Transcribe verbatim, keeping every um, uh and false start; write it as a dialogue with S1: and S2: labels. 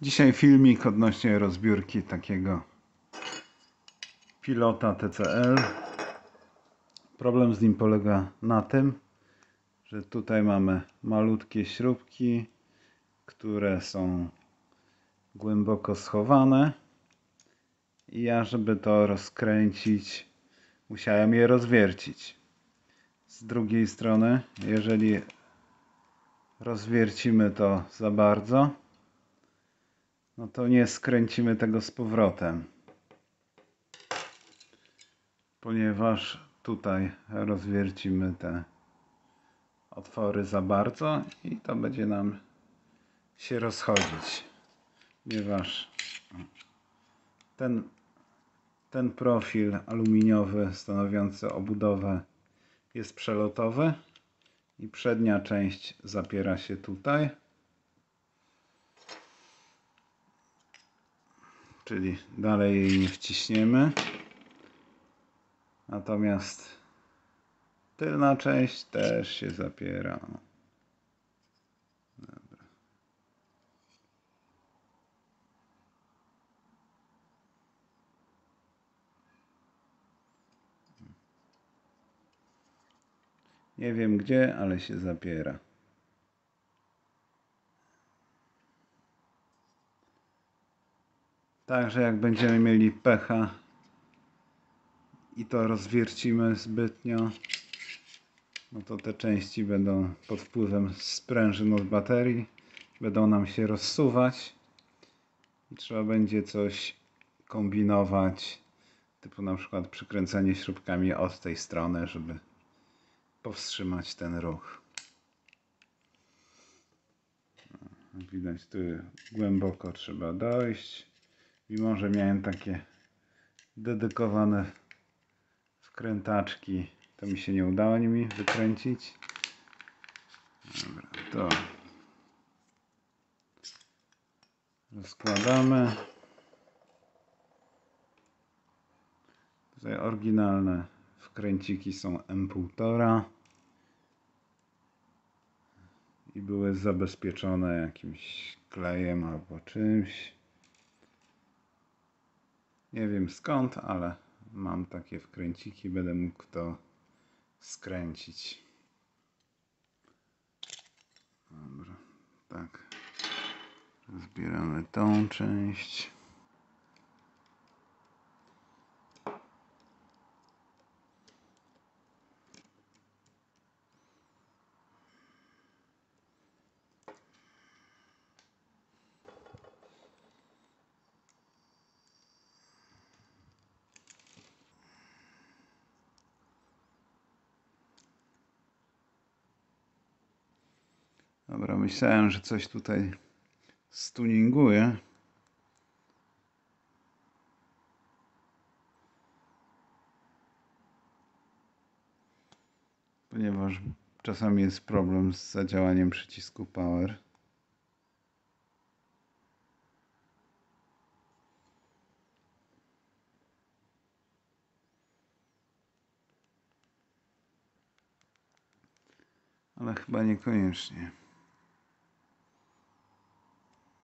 S1: Dzisiaj filmik odnośnie rozbiórki takiego pilota T C L. Problem z nim polega na tym, że tutaj mamy malutkie śrubki, które są głęboko schowane i ja, żeby to rozkręcić, musiałem je rozwiercić. Z drugiej strony, jeżeli rozwiercimy to za bardzo, no to nie skręcimy tego z powrotem, ponieważ tutaj rozwiercimy te otwory za bardzo i to będzie nam się rozchodzić, ponieważ ten, ten profil aluminiowy stanowiący obudowę jest przelotowy i przednia część zapiera się tutaj, czyli dalej jej nie wciśniemy, natomiast tylna część też się zapiera. Dobra. Nie wiem gdzie, ale się zapiera. Także jak będziemy mieli pecha i to rozwiercimy zbytnio, no to te części będą pod wpływem sprężyn od baterii, będą nam się rozsuwać i trzeba będzie coś kombinować, typu na przykład przykręcenie śrubkami od tej strony, żeby powstrzymać ten ruch. Widać, tu głęboko trzeba dojść, mimo że miałem takie dedykowane wkrętaczki, to mi się nie udało nimi wykręcić. Dobra, to rozkładamy. Tutaj oryginalne wkręciki są M półtora i były zabezpieczone jakimś klejem albo czymś. Nie wiem skąd, ale mam takie wkręciki, będę mógł to skręcić. Dobra, tak. Zbieramy tą część. Dobra, myślałem, że coś tutaj stuninguję. Ponieważ czasami jest problem z zadziałaniem przycisku power. Ale chyba niekoniecznie.